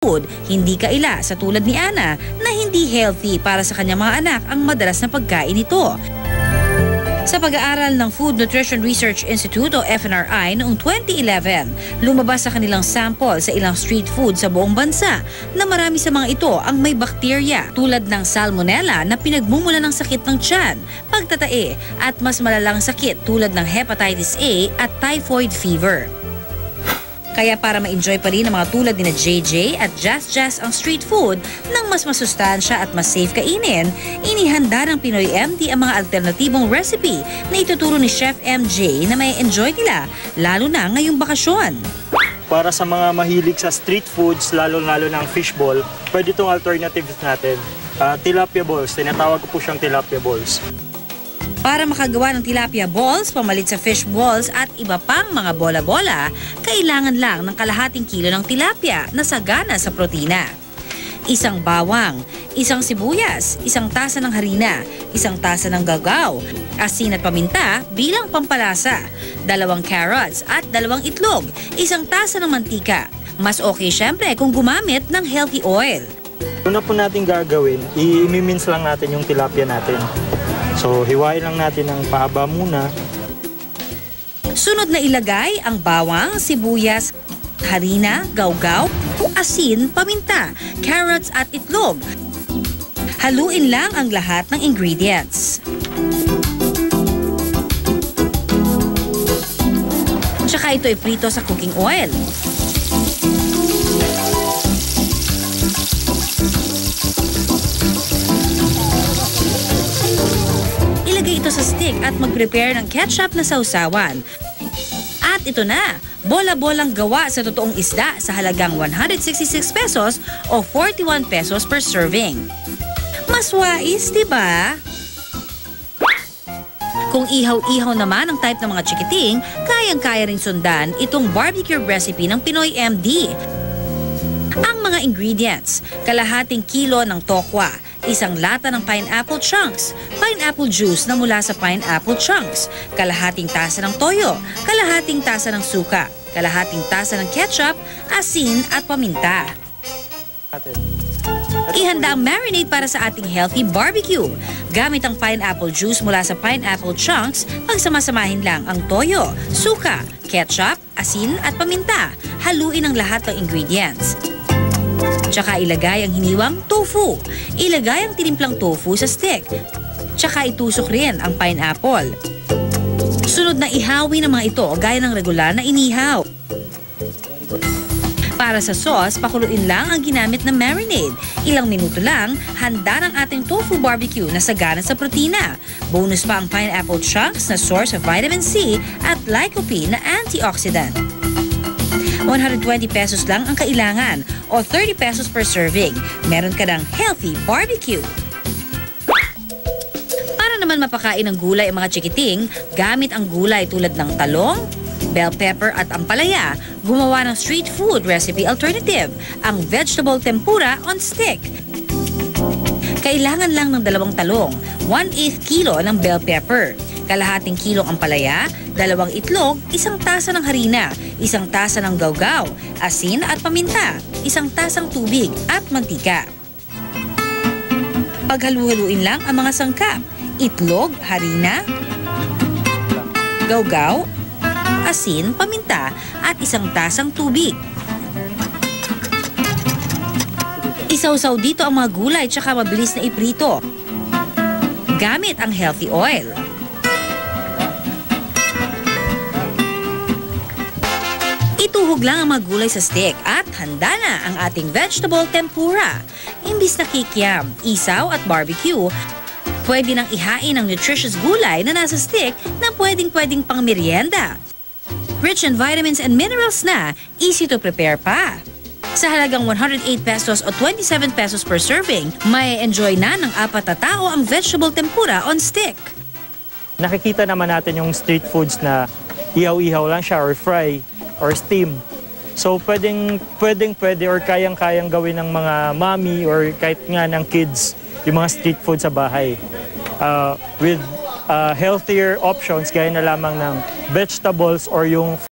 food, hindi kaila sa tulad ni Ana na hindi healthy para sa kanyang mga anak ang madalas na pagkain nito. Sa pag-aaral ng Food Nutrition Research Institute o FNRI noong 2011, lumabas sa kanilang sample sa ilang street food sa buong bansa na marami sa mga ito ang may bakterya tulad ng salmonella na pinagmumula ng sakit ng tiyan, pagtatae at mas malalang sakit tulad ng hepatitis A at typhoid fever. Kaya para ma-enjoy pa rin ng mga tulad ni JJ at Jazz ang street food ng mas masustansya at mas safe kainin, inihanda ng Pinoy MD ang mga alternatibong recipe na ituturo ni Chef MJ na may enjoy nila, lalo na ngayong bakasyon. Para sa mga mahilig sa street foods, lalo-lalo ng fishball, pwede itong alternatives natin. Tilapia balls, tinatawag ko po siyang tilapia balls. Para makagawa ng tilapia balls, pamalit sa fish balls at iba pang mga bola-bola, kailangan lang ng kalahating kilo ng tilapia na sagana sa protina. Isang bawang, isang sibuyas, isang tasa ng harina, isang tasa ng gagaw, asin at paminta bilang pampalasa, 2 carrots at 2 itlog, isang tasa ng mantika. Mas okay syempre kung gumamit ng healthy oil. Una po natin gagawin, i-mince lang natin yung tilapia natin. So, hiwain lang natin ng pahaba muna. Sunod na ilagay ang bawang, sibuyas, harina, gawgaw, asin, paminta, carrots at itlog. Haluin lang ang lahat ng ingredients. Tsaka ito iprito sa cooking oil. Ito sa stick at mag-prepare ng ketchup na sausawan. At ito na, bola-bolang gawa sa totoong isda sa halagang 166 pesos o 41 pesos per serving. Mas wais, diba? Kung ihaw-ihaw naman ang type ng mga chikiting, kayang-kaya rin sundan itong barbecue recipe ng Pinoy MD. Ang mga ingredients, kalahating kilo ng tokwa, isang lata ng pineapple chunks, pineapple juice na mula sa pineapple chunks, kalahating tasa ng toyo, kalahating tasa ng suka, kalahating tasa ng ketchup, asin at paminta. Ihanda ang marinade para sa ating healthy barbecue. Gamit ang pineapple juice mula sa pineapple chunks, pagsamasamahin lang ang toyo, suka, ketchup, asin at paminta. Haluin ang lahat ng ingredients. Tsaka ilagay ang hiniwang tofu. Ilagay ang tinimplang tofu sa stick. Tsaka itusok rin ang pineapple. Sunod na ihawin ang mga ito gaya ng regular na inihaw. Para sa sauce, pakuluin lang ang ginamit na marinade. Ilang minuto lang, handa ng ating tofu barbecue na sagana sa protina. Bonus pa ang pineapple chunks na source of vitamin C at lycopene na antioxidant. 120 pesos lang ang kailangan o 30 pesos per serving. Meron ka ng healthy barbecue. Para naman mapakain ng gulay ang mga chikiting, gamit ang gulay tulad ng talong, bell pepper at ampalaya, gumawa ng street food recipe alternative, ang vegetable tempura on stick. Kailangan lang ng 2 talong, 1/8 kilo ng bell pepper, kalahating kilong ampalaya, 2 itlog, 1 tasa ng harina, 1 tasa ng gawgaw, asin at paminta, 1 tasang tubig at mantika. Paghalu-haluin lang ang mga sangkap, itlog, harina, gawgaw, asin, paminta at 1 tasang tubig. Isawsaw dito ang mga gulay tsaka mabilis na iprito. Gamit ang healthy oil. Ituhog lang ang mga gulay sa stick at handa na ang ating vegetable tempura. Imbis na kikiam, isaw at barbecue, pwede nang ihain ang nutritious gulay na nasa stick na pwedeng pang merienda. Rich in vitamins and minerals na, easy to prepare pa. Sa halagang 108 pesos o 27 pesos per serving, may enjoy na ng 4 na tao ang vegetable tempura on stick. Nakikita naman natin yung street foods na ihaw-ihaw lang siya or fry or steam. So pwede or kayang-kayang gawin ng mga mommy or kahit nga ng kids yung mga street food sa bahay. With healthier options gaya na lamang ng vegetables or yung